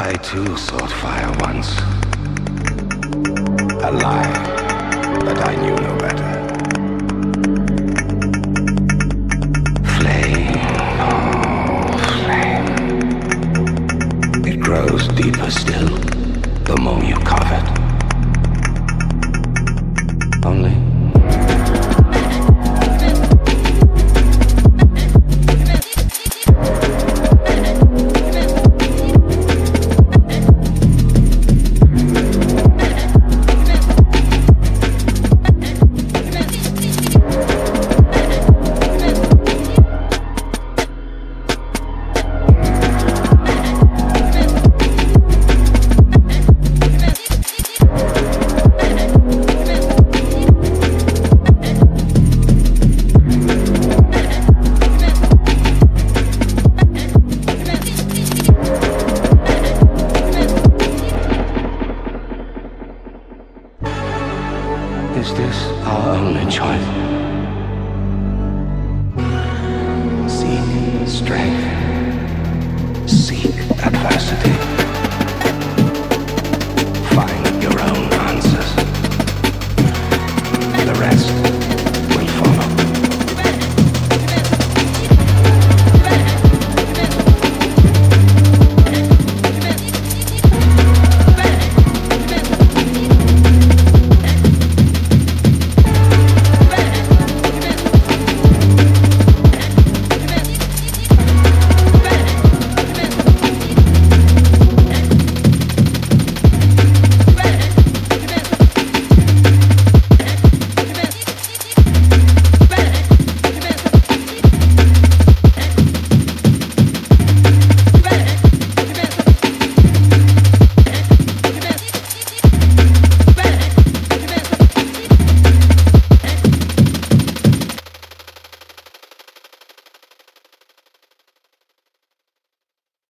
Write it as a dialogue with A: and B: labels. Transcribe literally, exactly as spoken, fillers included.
A: I too sought fire once. A lie, but I knew no better. Flame, oh flame. It grows deeper still, the more you carve it. Only is this our only choice? Seek strength. Seek adversity.